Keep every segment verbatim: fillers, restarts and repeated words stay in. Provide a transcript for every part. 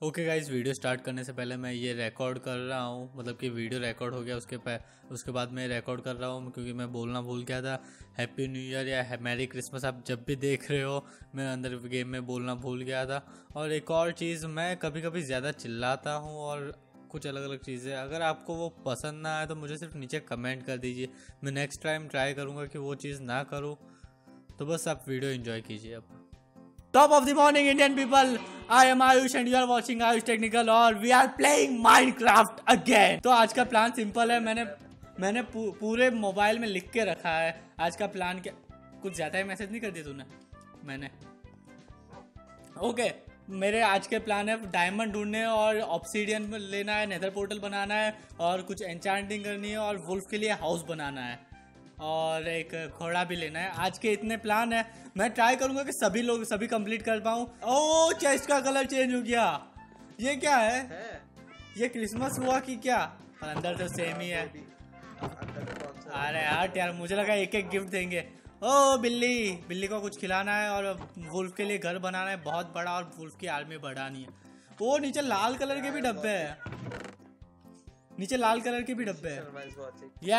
Okay guys, video start करने से पहले मैं ये रिकॉर्ड कर रहा हूँ, मतलब कि वीडियो रिकॉर्ड हो गया उसके पे उसके बाद मैं रिकॉर्ड कर रहा हूँ क्योंकि मैं बोलना भूल गया था। हैप्पी न्यू ईयर या मैरी क्रिसमस आप जब भी देख रहे हो, मैं अंदर गेम में बोलना भूल गया था। और एक और चीज़, मैं कभी कभी ज़्यादा चिल्लाता हूँ और कुछ अलग अलग चीज़ें, अगर आपको वो पसंद ना आए तो मुझे सिर्फ नीचे कमेंट कर दीजिए। मैं नेक्स्ट टाइम ट्राई करूँगा कि वो चीज़ ना करूँ। तो बस आप वीडियो एंजॉय कीजिए। अब Top of the morning, Indian people. I am Ayush and you are watching Ayush Technical और we are playing Minecraft again. तो आज का प्लान सिंपल है, मैंने मैंने पू, पूरे मोबाइल में लिख के रखा है। आज का प्लान क्या, कुछ ज़्यादा ही मैसेज नहीं कर दिया तूने? मैंने ओके okay, मेरे आज के प्लान है डायमंड ढूंढने और ऑब्सीडियन लेना है, नेदर पोर्टल बनाना है और कुछ एन्चांटिंग करनी है और वुल्फ के लिए हाउस बनाना है और एक घोड़ा भी लेना है। आज के इतने प्लान है, मैं ट्राई करूंगा कि सभी लोग सभी कंप्लीट कर पाऊं। ओ चेस्ट का कलर चेंज हो गया, ये क्या है, है? ये क्रिसमस हुआ कि क्या? और अंदर तो सेम ही है। अरे यार यार मुझे लगा एक एक गिफ्ट देंगे। ओ बिल्ली बिल्ली को कुछ खिलाना है और वुल्फ के लिए घर बनाना है बहुत बड़ा और वुल्फ की आर्मी बढ़ानी है। वो नीचे लाल कलर के भी डब्बे है, नीचे लाल कलर के भी डब्बे हैं। या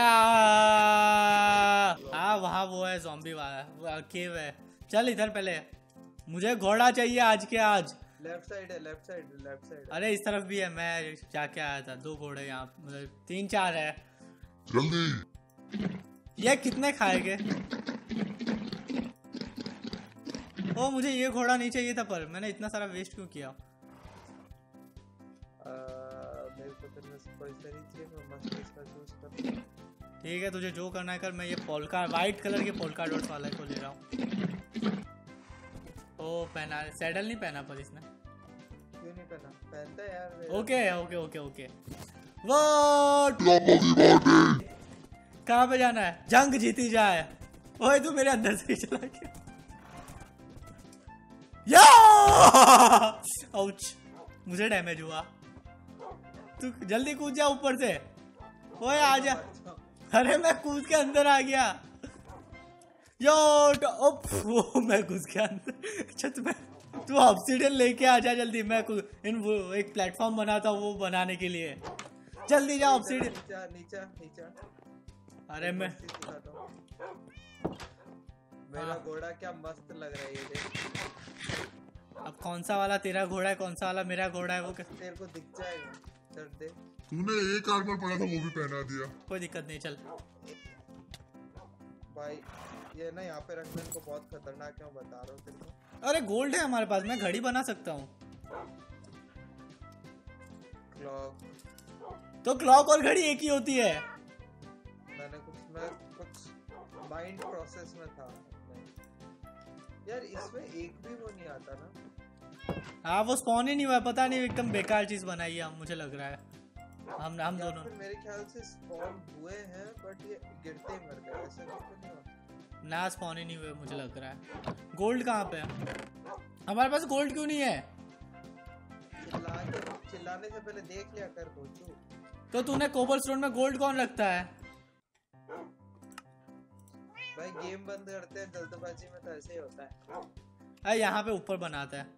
हाँ वहाँ वो है ज़ॉम्बी वाला केव है। चल इधर पहले, मुझे घोड़ा चाहिए आज के आज। लेफ्ट साइड है, लेफ्ट साइड लेफ्ट साइड। अरे इस तरफ भी है, मैं जाके आया था। दो घोड़े यहाँ, मतलब तीन चार है। जल्दी। ये कितने खाएंगे? ओ मुझे ये घोड़ा नहीं चाहिए था, पर मैंने इतना सारा वेस्ट क्यों किया? ठीक है, तुझे जो करना है कर। मैं ये पोल्का वाइट कलर के पोल्का डॉट्स वाले को ले रहा हूँ। ओ पहना, सैडल नहीं पहना पर इसने। क्यों नहीं पहना? पहनता है यार। Okay okay okay okay. वो कहाँ पे जाना है? जंग जीती जाए। ओए तू मेरे अंदर से ही चला गया। या आउच, मुझे डैमेज हुआ। तू जल्दी कूद जा ऊपर से। ओए आजा। अरे मैं कूद के अंदर आ गया। यो ओ मैं घुस गया अंदर छत में। तू ऑब्सीडियन लेके आ जा जल्दी। मैं इन एक प्लेटफॉर्म बनाता हूँ वो बनाने के लिए। जल्दी जा ऑब्सीडियन। नीचा नीचा नीचा। अरे मैं मेरा घोड़ा क्या मस्त लग रहा है ये देख। अब कौन सा वाला तेरा घोड़ा है, कौन सा वाला मेरा घोड़ा है? वो तेरे को दिख जाएगा। चल दे। तूने एक आर्मर पड़ा था वो भी पहना दिया। कोई दिक्कत नहीं, चल भाई। ये ना यहाँ पे रखना इनको बहुत खतरनाक है, मैं बता रहा हूँ तेरे को। अरे गोल्ड है हमारे पास, मैं घड़ी बना सकता हूँ। क्लॉक तो क्लॉक और घड़ी एक ही होती है। मैंने कुछ मैं कुछ माइंड प्रोसेस में था यार। इसमें एक भी वो नहीं आता ना। हाँ वो स्पॉन ही नहीं हुआ, पता नहीं, एकदम बेकार चीज बनाई है मुझे लग रहा है। हम हम दोनों मेरे ख्याल से स्पॉन हुए हैं बट ये गिरते ही मर गए। ऐसा कुछ नहीं हुआ ना, स्पॉन ही नहीं हुए मुझे लग रहा है। गोल्ड कहाँ पे है? हमारे पास गोल्ड क्यों नहीं है? चिल्ला चिल्लाने से पहले देख लिया कर कोचू। तो तूने कोबलस्टोन में गोल्ड कौन रखता है? भाई गेम बंद करते हैं जल्दबाजी में तो ऐसे ही होता है। अरे यहाँ पे ऊपर बनाता है।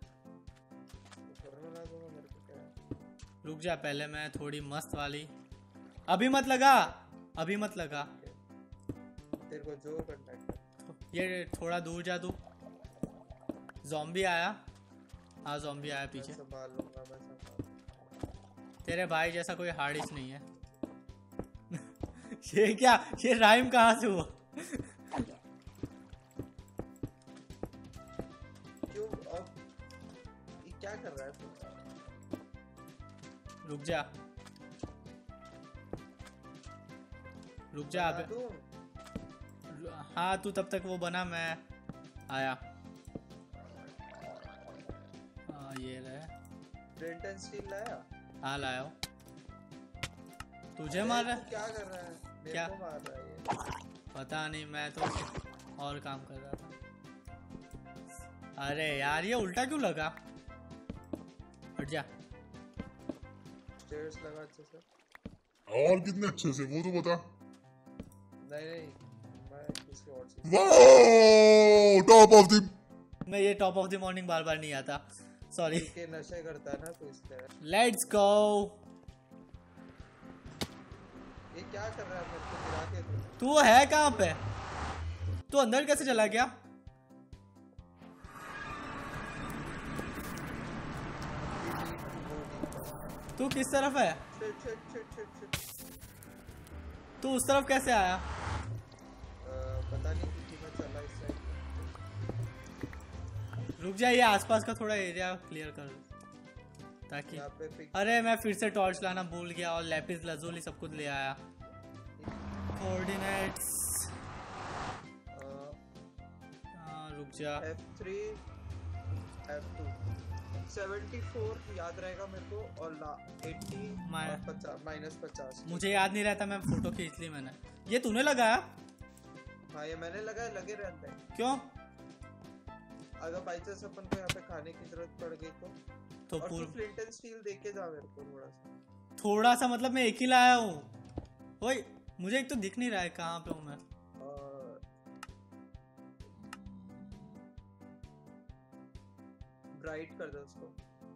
रुक जा, पहले मैं थोड़ी मस्त वाली। अभी मत लगा, अभी मत लगा। तेरे को जो करना है। ये थोड़ा दूर जा तू। ज़ॉम्बी आया। हाँ ज़ॉम्बी आया पीछे। मैं संभाल लूंगा, मैं संभाल। तेरे भाई जैसा कोई हार्डिस नहीं है। ये क्या, ये राइम कहाँ से हुआ? क्यों अब ये क्या कर रहा है तू? रुक जा रुक जा अबे। हाँ तू तब तक वो बना, मैं आया। हाँ ये रहे। फ्लिंट एंड स्टील लाया? हाँ लाया हूँ। तुझे मार रहा है? क्या कर रहा है? मेरे क्या को मार रहा है ये? पता नहीं, मैं तो और काम कर रहा था। अरे यार ये उल्टा क्यों लगा? हट जा। स्टेयर्स लगा अच्छे से। और कितने अच्छे से वो तो बता। नहीं नहीं मैं किसी और से। वाओ टॉप ऑफ द मैं ये टॉप ऑफ द मॉर्निंग बार बार नहीं आता। सॉरी। के नशे करता है ना तो इसलिए। Let's go. ये क्या कर रहा है मेरे को गिरा के तू? तू है कहाँ पे? तू अंदर कैसे चला गया? तू किस तरफ है? Shit shit shit shit shit. तू उस तरफ कैसे आया? अ, पता नहीं कि मैं चला इस साइड। रुक जा, ये आसपास का थोड़ा एरिया क्लियर कर ताकि। यहाँ पे पिक। अरे मैं फिर से टॉर्च लाना भूल गया और लैपिस लाजुली सब कुछ ले आया। कोऑर्डिनेट्स। हाँ रुक जा। F three F two seventy four याद रहेगा मेरे को और ला एटी पचास माइनस पचास। मुझे याद नहीं रहता, मैं फोटो खींच ली मैंने। ये तूने लगाया? हाँ ये मैंने लगाया, लगे रहते हैं। क्यों? अगर बाई चांस अपन को यहाँ पे खाने की जरूरत पड़ गई तो तो और पूर... तू फ्लिंट एंड स्टील देके जा मेरे को थोड़ा सा। थोड़ा सा मतलब मैं एक ही लाया हूँ। ओए मुझे एक तो दिख नहीं रहा है कहाँ पे हूँ मैं। और ब्राइट कर दो उसको,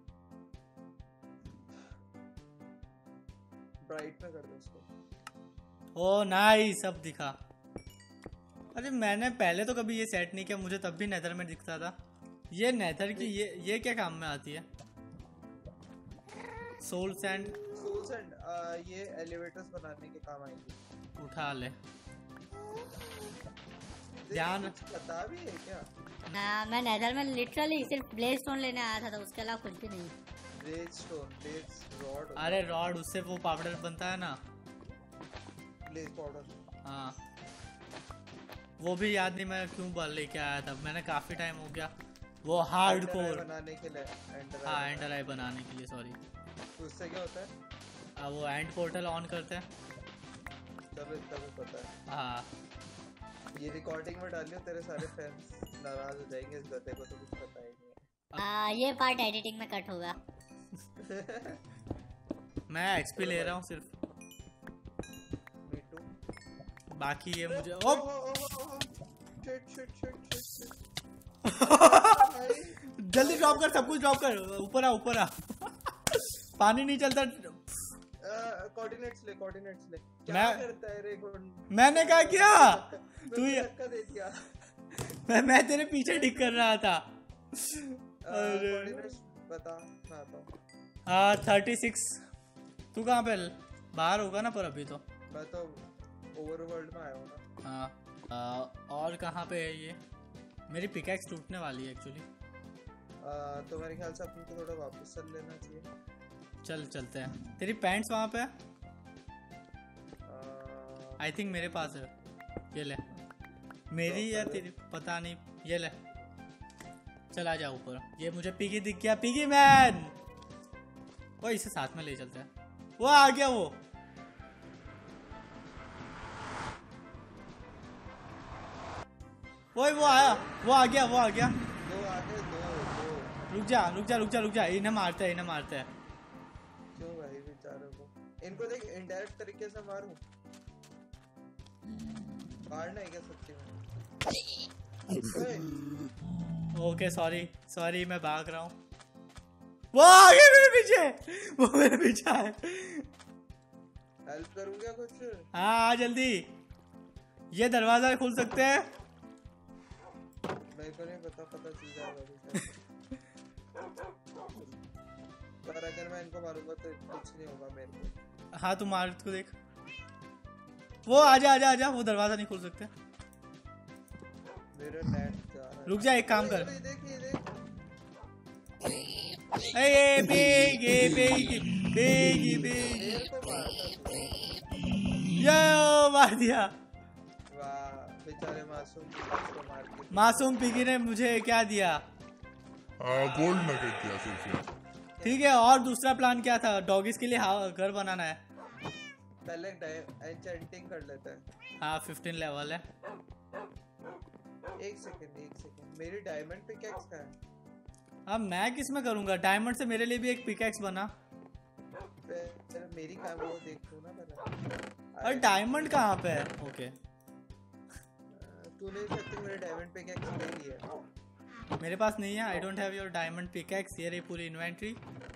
ब्राइट में कर दो उसको। ओ नाइस, अब दिखा। अरे मैंने पहले तो कभी ये सेट नहीं किया, मुझे तब भी नेदर में दिखता था। ये नेदर की ये ये क्या काम में आती है? Soul sand. सोल सैंड ये एलिवेटर्स बनाने के काम आएंगे। उठा ले। ध्यान पता भी है क्या? हाँ मैं नेदर में लिटरली सिर्फ ब्लेड स्टोन लेने आया था, तो उसके अलावा कुछ भी नहीं। Blaze stone, blaze rod. अरे रॉड, उससे वो पाउडर बनता है ना, ब्लेड पाउडर। हाँ वो भी याद नहीं मैं क्यों बल लेके आया था, मैंने काफी टाइम हो गया। वो हार्डकोर बनाने के लिए, एंडर हाँ एंडर आई बनाने के लिए, सॉरी। तो उससे क्या होता है? अब वो एंड पोर्टल ऑन करते हैं। चलो इतना भी पता है। हाँ ये रिकॉर्डिंग में डालियो, तेरे सारे फैंस नाराज हो जाएंगे इस गधे को, तो कुछ पता ही नहीं है। हाँ ये पार्ट एडिटिंग में कट होगा। मैं एक्सपी ले रहा हूँ सिर्फ। Me too. बाकी ये मुझे ओ ओ शिट शिट शिट शिट। जल्दी ड्रॉप कर, सब कुछ ड्रॉप कर, ऊपर आ ऊपर आ। पानी नहीं चलता। कोऑर्डिनेट्स ले, कोऑर्डिनेट्स ले। क्या मैं करता है रे गुण? मैंने क्या किया? तू ये धक्का दे दिया। मैं मैं तेरे पीछे डिक कर रहा था। अरे कोऑर्डिनेट्स बता, मैं आता हूं। हाँ थर्टी सिक्स। तू कहाँ पे? बाहर होगा ना पर अभी तो। मैं तो ओवरवर्ल्ड में आया हूँ ना। हाँ आ, और कहाँ पे है ये? मेरी पिकैक्स टूटने वाली है एक्चुअली। तो मेरे ख्याल से अपन को थोड़ा वापस चल लेना चाहिए। चल चलते हैं। तेरी पैंट्स वहाँ पे है? आई थिंक मेरे पास है, ये ले। मेरी या तेरी पता नहीं, ये ले। चल आ जा ऊपर। ये मुझे पिगी दिख गया, पिगी मैन। वो इसे साथ में ले चलते हैं। वो आ गया वो। वो वो आया, वो आ गया, वो आ गया। दो आगे, दो दो। रुक जा रुक जा रुक जा रुक जा, इन्हें मारते हैं, इन्हें मारते हैं। क्यों भाई बेचारों को? इनको देख इनडायरेक्ट तरीके से मारूं। मारना है क्या सच्ची में? ओके सॉरी सॉरी, मैं भाग रहा हूँ। वो आगे मेरे पीछे, वो मेरे पीछे है। हेल्प करूँ क्या कुछ? हाँ आ जल्दी। ये दरवाजा खुल सकते हैं? मेरे को नहीं पता, पता चल जाएगा। पर अगर मैं इनको मारूंगा तो कुछ नहीं होगा मेरे को। हाँ तू मार को देख। वो आजा आजा आजा, वो दरवाजा नहीं खोल सकते। मेरा नेट जा रहा है। रुक जा, एक काम कर। ये देख ये देख। ए ए बिग ए बिग बिग बिग। मेरे को मारता तू। यो मार दिया। वाह बेचारे मासूम को मार के। मासूम पिगी ने मुझे क्या दिया? गोल्ड नगेट दिया सिर्फ। ठीक है, और दूसरा प्लान क्या था? डॉगिस के लिए घर बनाना है। पहले एन्चेंटिंग कर लेते हैं। हाँ फिफ्टीन लेवल है। एक सेकंड एक सेकंड, मेरी डायमंड पिकैक्स कहाँ है? अब मैं किस में करूंगा? डायमंड से मेरे लिए भी एक पिकैक्स बना। फिर मेरी कहाँ वो देख लो ना पहले। और डायमंड कहाँ पे है? ओके तूने सच्ची मेरे डायमंड पिकैक्स ले लिया? मेरे पास नहीं है। I don't have your diamond pickaxe. ये रही पूरी इन्वेंट्री।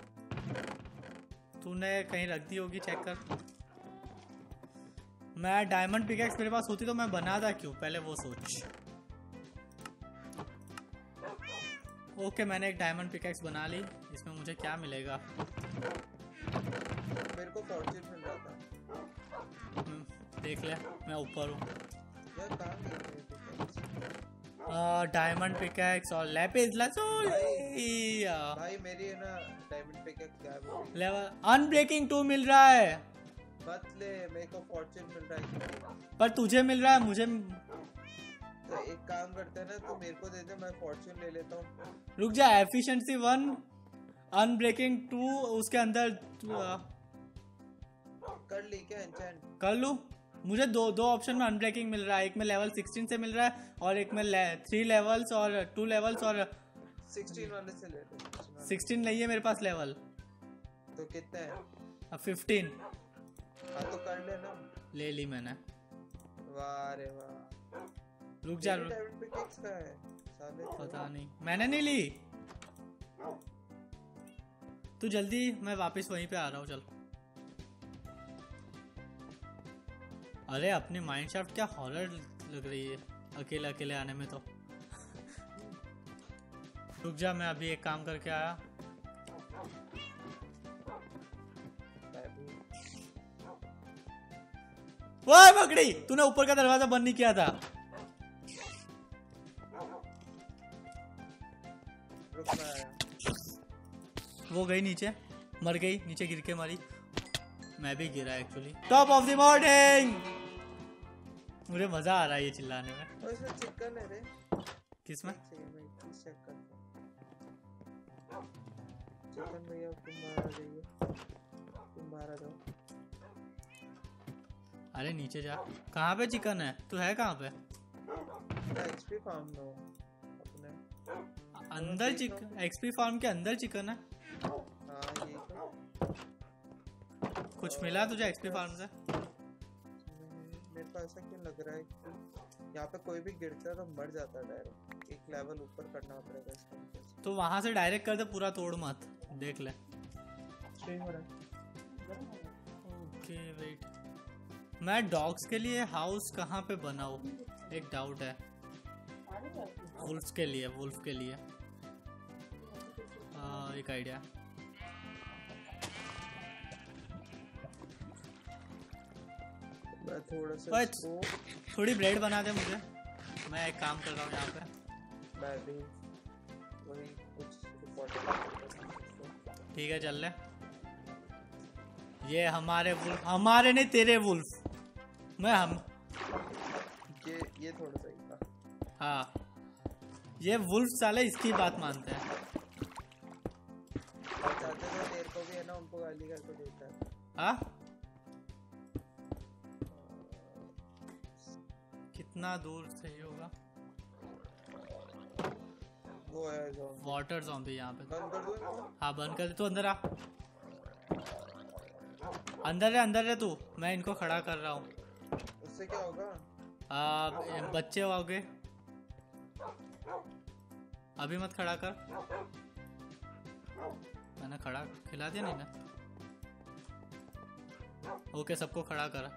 तूने कहीं रख दी होगी, चेक कर। मैं डायमंड पिकैक्स मेरे पास होती तो मैं बनाता क्यों, पहले वो सोच। ओके मैंने एक डायमंड पिकैक्स बना ली। इसमें मुझे क्या मिलेगा? मेरे को फॉर्च्यून मिल रहा था। देख ले, मैं ऊपर हूँ। यार कहाँ गई मेरी पिकैक्स? डायमंड पिकैक्स और लैपिस लाज़ुली। भाई मेरी है ना डायमंड पिकैक्स गायब हो गई। लेवल अनब्रेकिंग टू मिल रहा है। मत ले, मेरे को फॉर्च्यून मिल रहा है। पर तुझे मिल रहा है, मुझे। तो एक काम करते हैं ना, तो मेरे को दे दे, मैं फॉर्च्यून ले लेता हूँ। रुक जा। एफिशिएंसी वन, अनब्रेकिंग टू, उसके अंदर कर ली क्या एन्चेंट? कर लूँ? मुझे दो दो ऑप्शन में अनब्रेकिंग मिल रहा है। एक में लेवल सिक्सटीन से मिल रहा है और एक में थ्री लेवल्स और टू लेवल्स और सिक्सटीन वाले से ले लो। सिक्सटीन नहीं है मेरे पास लेवल। तो कितने हैं? फिफ्टीन। हाँ तो कर लेना। ले ली मैंने। वाह रे वाह। रुक जा। मेरी डायमंड पिकैक्स कहाँ है साले? पता नहीं, मैंने नहीं ली। तू जल्दी, मैं वापस वहीं पे आ रहा हूँ। चल। अरे अपनी माइनशाफ्ट क्या हॉरर लग रही है अकेले अकेले आने में तो। रुक जा, मैं अभी एक काम करके आया। वो पकड़ी तूने, ऊपर का दरवाजा बंद नहीं किया था। रुक मैं आया। वो गई नीचे, मर गई, नीचे गिर के मरी। मैं भी गिरा actually. Top of the morning. मुझे मजा आ रहा है ये चिल्लाने में। और इसमें चिकन है रे। किसमें? चेक करता हूँ। चिकन भैया तुम बाहर आ जाइए, तुम बाहर आ जाओ। अरे नीचे जा। कहाँ पे चिकन है? तू है कहाँ पे? एक्सपी फार्म में हूँ अपने। अंदर चिकन? एक्सपी फार्म के अंदर चिकन है? हाँ ये तो। कुछ मिला तुझे एक्सपी फार्म से? मेरे को ऐसा क्यों लग रहा है कि यहाँ पे कोई भी गिरता है तो मर जाता है डायरेक्ट। एक लेवल ऊपर करना पड़ेगा इसका। तो वहां से डायरेक्ट कर दे, पूरा तोड़ मत। देख ले। स्ट्रीम हो रहा है। ओके वेट, मैं डॉग्स के लिए हाउस कहाँ पे बनाऊँ? एक डाउट है। वुल्फ के लिए, वुल्फ के लिए आ, एक आइडिया। मैं थोड़ा सा इसको थोड़ी ब्रेड बना दे मुझे, मैं एक काम कर रहा हूँ यहाँ पे। मैं भी वही कुछ रिपोर्ट। ठीक है चल ले। ये हमारे वुल्फ, हमारे नहीं तेरे वुल्फ। मैं हम ये ये थोड़ा सही था। हाँ ये वुल्फ साले इसकी बात मानते हैं। और चाहते तो तेरे को भी है ना, उनको गाली करके देता है। हाँ कितना दूर सही होगा? वो है ज़ॉम्बी। वाटर ज़ॉम्बी यहाँ पे। बंद कर दो इनको। हाँ बंद कर दे। तू अंदर आ, अंदर रहे, अंदर रहे तू। मैं इनको खड़ा कर रहा हूँ। उससे क्या होगा? आ, बच्चे आओगे। अभी मत खड़ा कर। मैंने खड़ा खिला दिया नहीं ना? ओके सबको खड़ा कर।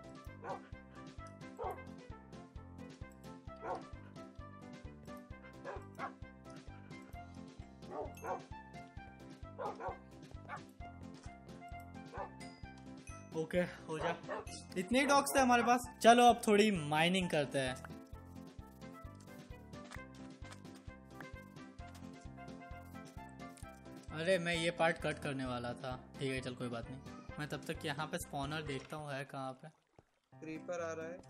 ओके हो जा। इतने ही डॉग्स थे हमारे पास। चलो अब थोड़ी माइनिंग करते हैं। अरे मैं ये पार्ट कट करने वाला था। ठीक है चल कोई बात नहीं। मैं तब तक यहाँ पे स्पॉनर देखता हूँ है कहाँ पे। क्रीपर आ रहा है।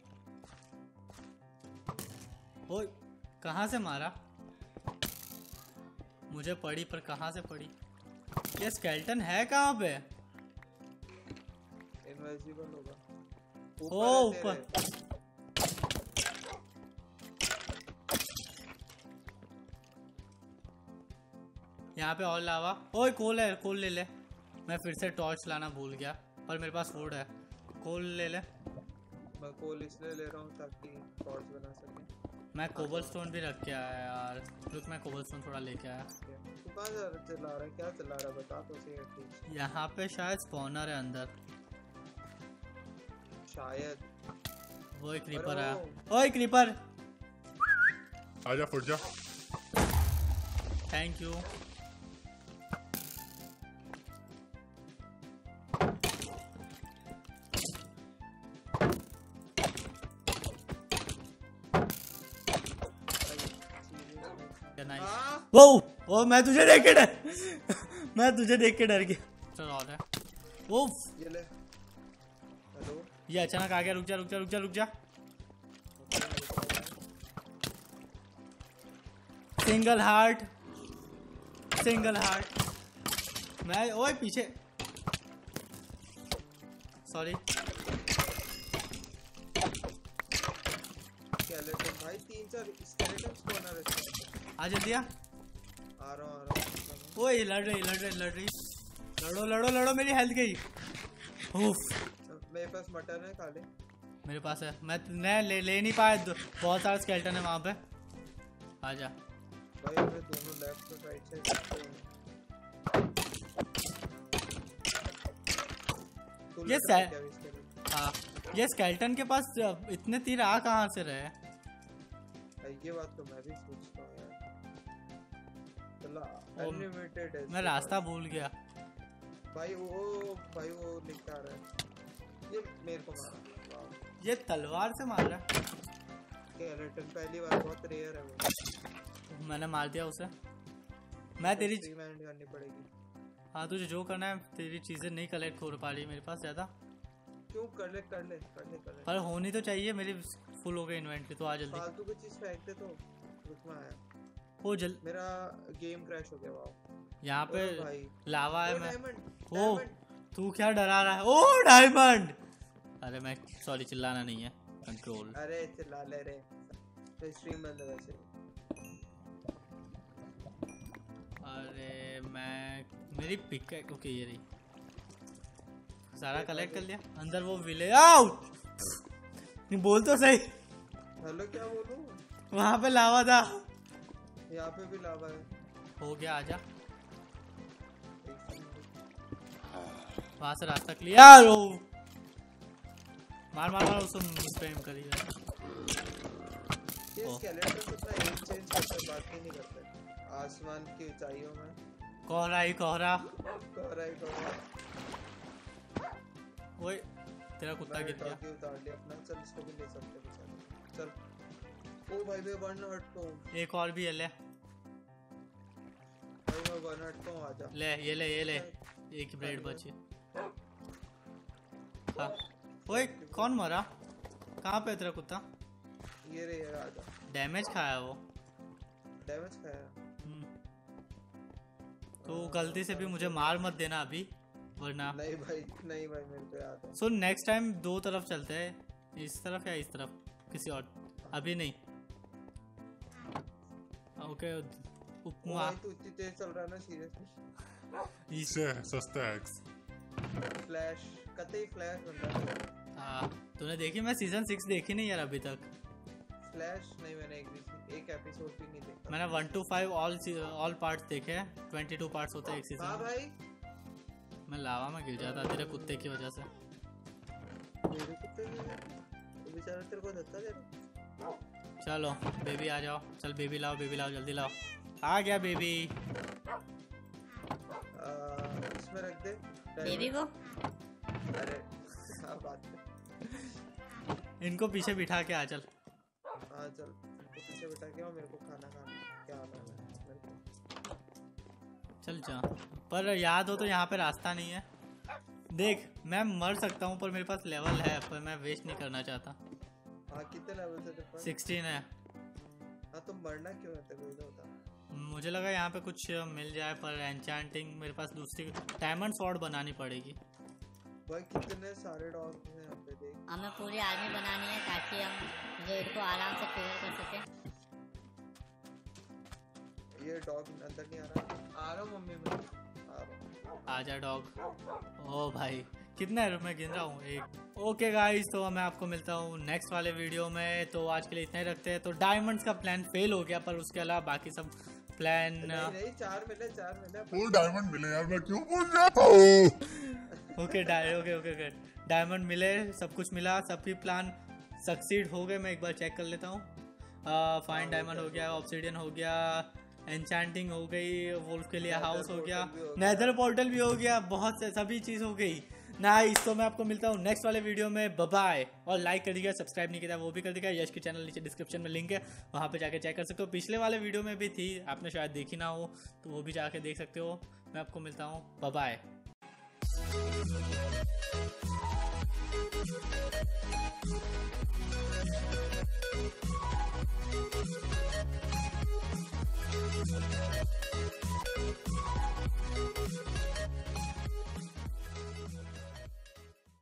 ओए कहाँ से मारा? मुझे पड़ी पर कहाँ से पड़ी? ये स्केलेटन है कहाँ पे? इनविजिबल होगा। ओ ऊपर। यहाँ पे और लावा। ओए कोल है, कोल ले ले। मैं फिर से टॉर्च लाना भूल गया, पर मेरे पास वुड है। कोल ले ले। मैं कोल इसलिए ले रहा हूँ ताकि टॉर्च बना सके। मैं कोबलस्टोन भी रख के आया यार। रुक मैं कोबलस्टोन थोड़ा लेके आया। तू कहाँ जा रहा चला रहा है? क्या चला रहा है बता तो सही एटलीस्ट। यहाँ पे शायद स्पॉनर है अंदर। शायद वो एक क्रीपर अरे आया। वो- ओए क्रीपर। आजा फुट जा। Thank you. हाँ? वो वो मैं तुझे देख के डर मैं तुझे देख के डर गया। चल और है वो ये ले। हेलो ये अचानक आ गया। रुक जा रुक जा रुक जा रुक जा। Single heart single heart. मैं ओए पीछे सॉरी। स्केलेटन भाई तीन चार स्केलेटन स्पॉनर है। आ जल्दी आ। आ रहा हूँ आ रहा हूँ। ओए लड़ रही लड़ रही लड़ रही। लड़ो लड़ो लड़ो मेरी हेल्थ गई। उफ मेरे पास मटन है खा ले। मेरे पास है। मैं मैं ले, ले नहीं पाया। बहुत सारा स्केलेटन है वहाँ पे। आजा। भाई हमें दोनों लेफ्ट और राइट साइड ये सै- हाँ ये स्केलेटन के पास इतने तीर आ कहाँ से रहे? ये बात तो मैं भी सोचता हूँ यार। चला अनलिमिटेड है। मैं रास्ता भूल गया। भाई वो भाई वो लिखा रहा है। ये मेरे को मारा। वाह। ये तलवार से मार रहा है। स्केलेटन पहली बार बहुत रेयर है वो। मैंने मार दिया उसे। मैं तेरी एक्सपेरिमेंट करनी पड़ेगी। हाँ तुझे जो करना है। तेरी चीजें नहीं कलेक्ट हो पा रही मेरे पास ज्यादा। क्यों कर ले कर ले कर ले कर ले। पर होनी तो चाहिए। मेरी फुल हो गई इन्वेंटरी। तो आ जल्दी। फालतू की चीज फेंक दे तो रुकना है। हो जल मेरा गेम क्रैश हो गया। वाह यहाँ पे ओ भाई लावा है। ओ मैं डायमंड ओ डायमंड। तू क्या डरा रहा है? ओ डायमंड। अरे मैं सॉरी चिल्लाना नहीं है। कंट्रोल। अरे चिल्ला ले रे तो स्ट्रीम बंद है वैसे। अरे मैं मेरी पिक है। ओके ये रही। सारा कलेक्ट कर लिया। अंदर वो विलेज आउट। नहीं बोल तो सही। हेलो क्या बोलूं? वहां पे लावा था। यहाँ पे भी लावा है। हो गया आजा। एक सेकंड। वहां से रास्ता क्लियर हो। मार मार मार उसको स्पैम करिए। ये ओ। स्केलेटन इतना एम चेंज करते हैं, बात ही नहीं करते। आसमान की ऊंचाइयों में कोहरा ही कोहरा। कोहरा ही कोहरा। ओए तेरा कुत्ता मैंने गिर गया। डॉगी उतार लिया अपना। चल इसको भी ले सकते हैं बेचारा। चल ओ भाई मैं वन हट तो हूँ। एक और भी है। ले भाई मैं वन हट तो हूँ। आजा ले ये ले ये ले। एक ही ब्रेड बची। हाँ ओए कौन मरा? कहाँ पे है तेरा कुत्ता? ये रे ये आजा। डैमेज खाया वो। डैमेज खाया। हम्म। तो गलती से भी मुझे मार मत देना अभी वरना। नहीं भाई नहीं भाई मेरे को याद है। सो नेक्स्ट टाइम दो तरफ चलते हैं। इस तरफ या इस तरफ किसी और। अभी नहीं। ओके ओ उपमा भाई तू इतनी तेज चल रहा है ना सीरियसली। इससे सस्ता है एक्स। फ्लैश कतई फ्लैश बन रहा है। हाँ तूने देखी? मैं सीजन सिक्स देखी नहीं यार अभी तक। फ्लैश नहीं मैंने एक भी एक एपिसोड भी नहीं देखा। मैंने one two five all all parts देखे हैं। ट्वेंटी टू पार्ट्स होते हैं एक हाँ सीजन में। भाई मैं लावा में गिर जाता तेरे कुत्ते की वजह से। मेरे कुत्ते भी है। वो बेचारा तेरे को धक्का दे रहा। चलो बेबी आ जाओ। चल बेबी लाओ बेबी लाओ जल्दी लाओ। आ गया बेबी। आ, इसमें रख दे बेबी को। अरे हाँ बात है। इनको पीछे बिठा के आ चल। हाँ चल इनको पीछे बैठा के आओ, मेरे को खाना खाना है। क्या हाल है मेरे को? चल जा। पर याद हो तो यहाँ पे रास्ता नहीं है। देख मैं मर सकता हूँ पर मेरे पास लेवल है। पर मैं वेस्ट नहीं करना चाहता। हाँ कितने लेवल से तेरे पास? सिक्सटीन है। हाँ तो मरना क्यों है तेरे को? इधर होता मुझे लगा यहाँ पे कुछ मिल जाए पर एन्चेंटिंग मेरे पास दूसरी डायमंड स्वॉर्ड बनानी पड़ेगी। भाई कितने सारे डॉग हैं यहाँ पे देख। हमें पूरी आर्मी बनानी है ताकि हम रेड को आराम से क्लियर कर सकें। ये डॉग अंदर नहीं आ रहा। आ रहा हूँ मम्मी मैं आ रहा हूँ। आजा डॉग। ओ भाई कितना है, मैं गिन रहा हूँ एक। ओके गाइस, तो मैं आपको मिलता हूँ नेक्स्ट वाले वीडियो में। तो आज के लिए इतना ही रखते हैं। तो डायमंड्स का प्लान फेल हो गया, पर उसके अलावा बाकी सब प्लान नहीं नहीं चार मिले चार मिले फुल डायमंड मिले यार, मैं क्यों बोल रहा था। ओके डाय ओके ओके ओके डायमंड मिले, सब कुछ मिला, सबकी प्लान सक्सीड हो गए। मैं एक बार चेक कर लेता हूँ। फाइन डायमंड हो गया, ऑब्सिडियन हो गया, एन्चेंटिंग हो गई, वुल्फ के लिए हाउस हो गया, नेदर पोर्टल भी हो गया, बहुत से सभी चीज़ हो गई। नाइस। तो मैं आपको मिलता हूँ नेक्स्ट वाले वीडियो में। Bye bye. और लाइक कर दीजिएगा, सब्सक्राइब नहीं किया वो भी कर दीजिएगा। यश के चैनल नीचे डिस्क्रिप्शन में लिंक है, वहाँ पे जाके चेक कर सकते हो। पिछले वाले वीडियो में भी थी, आपने शायद देखी ना हो, तो वो भी जाके देख सकते हो। मैं आपको मिलता हूँ, बाय बाय।